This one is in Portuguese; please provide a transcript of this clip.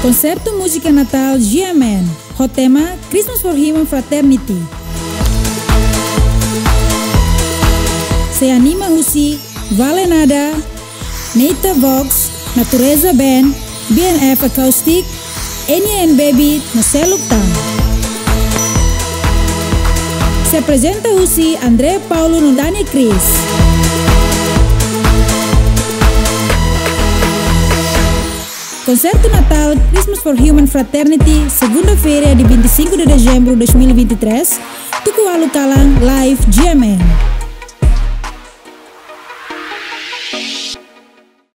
Concerto Música Natal GMN, hot tema Christmas for Human Fraternity. Se anima Husi, Valenada, Neita Vox, Natureza Band, BNF Acoustic, Enya and Baby, Marcelo Tang. Se apresenta Husi, André Paulo Nudani Cris. Concerto Natal Christmas for Human Fraternity, segunda-feira de 25 de dezembro de 2023, Tuku Alu Kalang Live GMN.